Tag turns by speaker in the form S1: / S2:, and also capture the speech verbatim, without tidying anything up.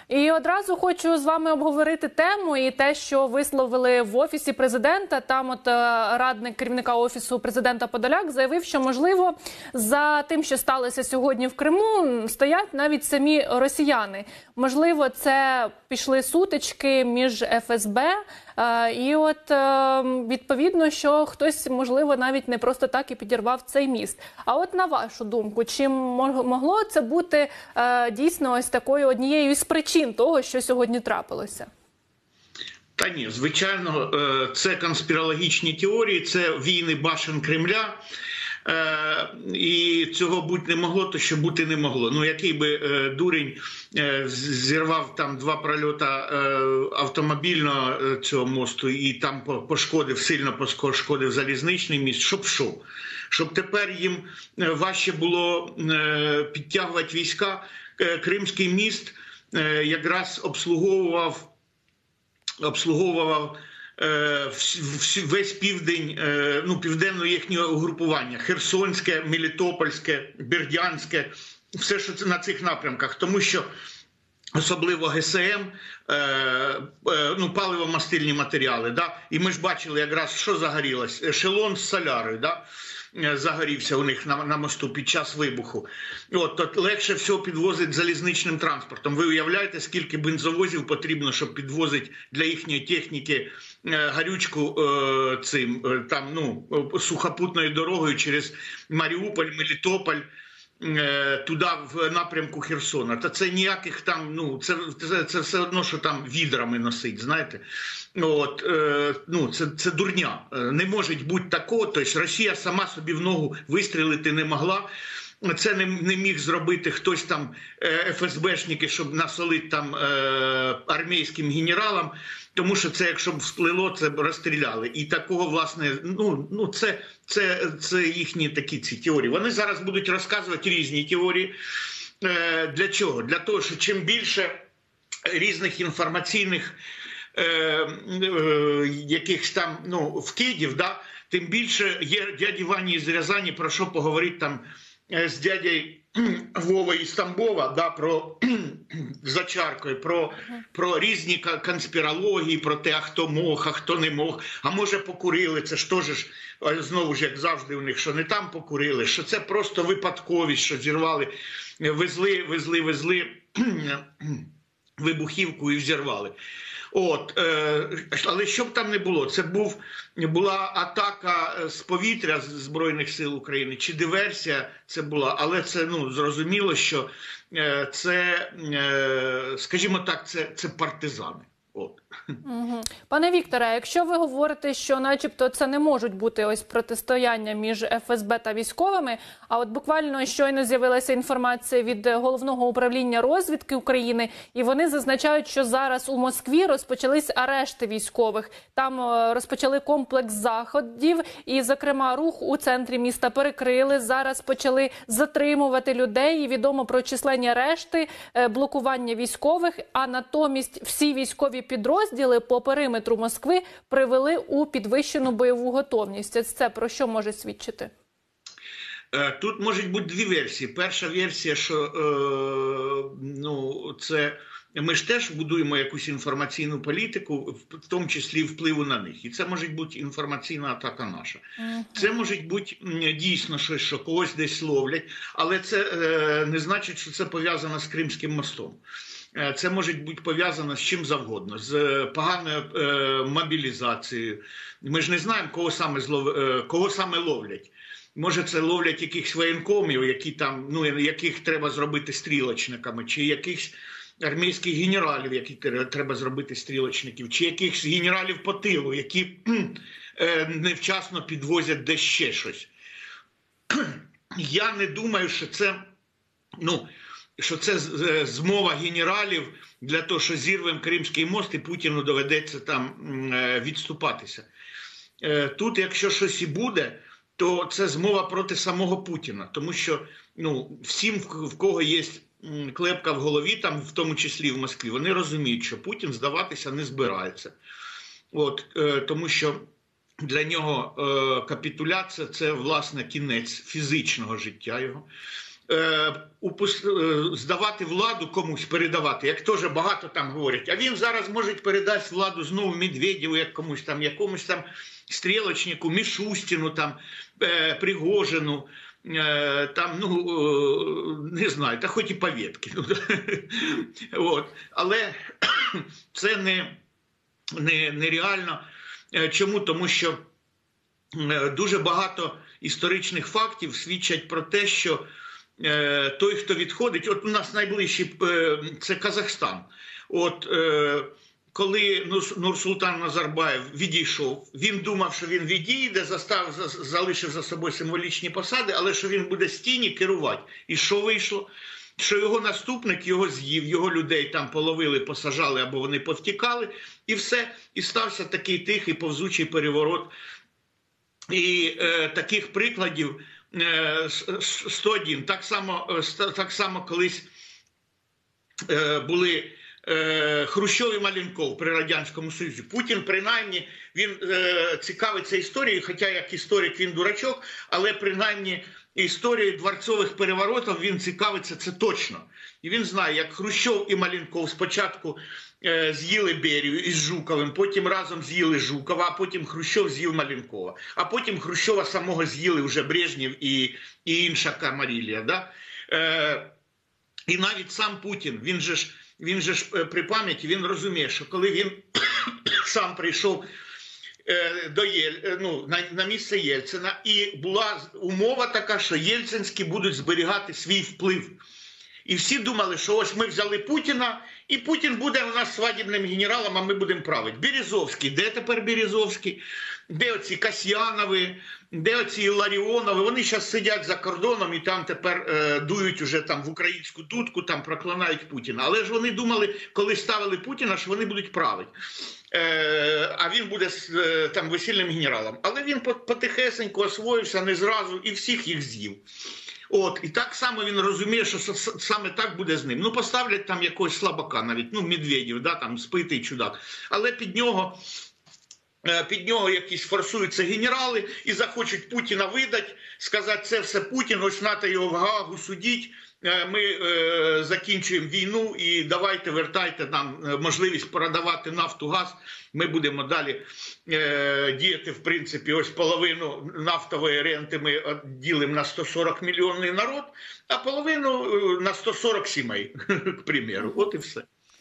S1: І одразу хочу з вами обговорити тему і те, що висловили в Офісі Президента. Там от радник керівника Офісу Президента Подоляк заявив, що, можливо, за тим, що сталося сьогодні в Криму, стоять навіть самі росіяни. Можливо, це пішли сутички між еф ес бе, і от відповідно, що хтось, можливо, навіть не просто так і підірвав цей міст. А от на вашу думку, чи могло це бути дійсно ось такою однією із причин того, що сьогодні трапилося?
S2: Та ні, звичайно, це конспірологічні теорії, це війни башен Кремля. І цього бути не могло, то що бути не могло. Ну, який би е, дурень е, зірвав там два прольота е, автомобільного цього мосту і там пошкодив, сильно пошкодив залізничний міст, щоб що? Щоб тепер їм важче було е, підтягувати війська. Е, Кримський міст е, якраз обслуговував, обслуговував весь південь, ну, південне їхнє угрупування, Херсонське, Мелітопольське, Бердянське, все, що це на цих напрямках, тому що особливо ге ес ем, ну, паливо-мастильні матеріали, да? І ми ж бачили якраз, що загорілось, ешелон з солярою, да? Загорівся у них на, на мосту під час вибуху. От, то легше всього підвозить залізничним транспортом. Ви уявляєте, скільки бензовозів потрібно, щоб підвозити для їхньої техніки гарючку е, цим, е, там, ну, сухопутною дорогою через Маріуполь, Мелітополь, е, туди в напрямку Херсона. Та це ніяких там, ну, це, це, це все одно, що там відрами носить, знаєте. От, е, ну, це, це дурня. Не може бути такого, тобто Росія сама собі в ногу вистрілити не могла. Це не, не міг зробити хтось там, еф ес бешники, щоб насолити там е, армійським генералам, тому що це, якщо б всплило, це б розстріляли. І такого, власне, ну, ну це, це, це їхні такі ці теорії. Вони зараз будуть розказувати різні теорії. Е, для чого? Для того, що чим більше різних інформаційних е, е, якихось там, ну, вкидів, да, тим більше є дяді Вані з Рязані, про що поговорити там з дядей Вова із Тамбова, да, про за чаркою, про, про різні конспірології, про те, а хто мог, а хто не мог, а може покурили, це ж теж, знову ж, як завжди у них, що не там покурили, що це просто випадковість, що зірвали, везли, везли, везли вибухівку і взірвали. От, е, але що б там не було, це був, була атака з повітря Збройних сил України, чи диверсія це була, але це, ну, зрозуміло, що е, це, е, скажімо так, це, це партизани. От.
S1: Угу. Пане Вікторе, якщо ви говорите, що начебто це не можуть бути ось протистояння між еф ес бе та військовими, а от буквально щойно з'явилася інформація від Головного управління розвідки України, і вони зазначають, що зараз у Москві розпочались арешти військових. Там розпочали комплекс заходів, і, зокрема, рух у центрі міста перекрили, зараз почали затримувати людей, і відомо про численні арешти, блокування військових, а натомість всі військові підрозділи по периметру Москви привели у підвищену бойову готовність. Це про що може свідчити?
S2: Тут можуть бути дві версії. Перша версія, що е, ну, це ми ж теж будуємо якусь інформаційну політику, в тому числі впливу на них. І це може бути інформаційна атака наша. Uh-huh. Це може бути дійсно щось, що когось десь ловлять, але це е, не значить, що це пов'язано з Кримським мостом. Це може бути пов'язано з чим завгодно, з поганою е, мобілізацією. Ми ж не знаємо, кого саме, злов... е, кого саме ловлять. Може, це ловлять якихось воєнкомів, які там, ну, яких треба зробити стрілочниками, чи якихось армійських генералів, які треба зробити стрілочників, чи якихось генералів по тилу, які е, невчасно підвозять десь ще щось. Я не думаю, що це, ну, що це змова генералів для того, що зірвемо Кримський мост і Путіну доведеться там відступатися. Тут, якщо щось і буде, то це змова проти самого Путіна, тому що, ну, всім, в кого є клепка в голові, там, в тому числі в Москві, вони розуміють, що Путін здаватися не збирається. От, тому що для нього капітуляція – це, власне, кінець фізичного життя його. е, упус... е, здавати владу комусь, передавати, як теж багато там говорять. А він зараз може передасть владу знову Медведєву, як комусь там, якомусь там Стрілочнику, Мішустіну, там, е, Пригожину, е, там, ну, е, не знаю, та хоч і Павєтки. От. Але це не, не, нереально. Чому? Тому що дуже багато історичних фактів свідчать про те, що е, той, хто відходить, от у нас найближчий е, це Казахстан. От е, коли Нурсултан Назарбаєв відійшов, він думав, що він відійде, застав, залишив за собою символічні посади, але що він буде з тіні керувати. І що вийшло? Що його наступник його з'їв, його людей там половили, посажали або вони повтікали, і все. І стався такий тихий повзучий переворот. І е, таких прикладів е, сто один. Так само, так само колись е, були е, Хрущов і Маленков при Радянському Союзі. Путін, принаймні, він е, цікавиться історією, хоча як історик він дурачок, але принаймні історією дворцових переворотів він цікавиться, це точно. І він знає, як Хрущов і Маленков спочатку е, з'їли Берію із Жуковим, потім разом з'їли Жукова, а потім Хрущов з'їв Маленкова. А потім Хрущова самого з'їли вже Брежнєв і, і інша камарілія. Да? Е, і навіть сам Путін, він же ж, він же ж при пам'яті, він розуміє, що коли він сам прийшов до Єль... ну, на, на місце Єльцина, і була умова така, що єльцинські будуть зберігати свій вплив. І всі думали, що ось ми взяли Путіна, і Путін буде у нас свадібним генералом, а ми будемо правити. Березовський, де тепер Березовський? Де оці Касьянови, де оці Ларіонови? Вони зараз сидять за кордоном і там тепер е, дують уже там в українську дудку, там проклинають Путіна. Але ж вони думали, коли ставили Путіна, що вони будуть правити. Е, а він буде е, там весільним генералом. Але він потихесенько освоївся не зразу і всіх їх з'їв. От, і так само він розуміє, що саме так буде з ним. Ну, поставлять там якогось слабака навіть, ну, Медведєв, да, там, спитий чудак. Але під нього, під нього якісь форсуються генерали і захочуть Путіна видати, сказати, це все Путін, ось нате його в Гаагу судіть, ми е, закінчуємо війну і давайте вертайте нам можливість продавати нафту, газ. Ми будемо далі е, діяти, в принципі, ось половину нафтової ренти ми ділимо на сто сорок мільйонний народ, а половину на сто сорок сімей, к примеру. От і все.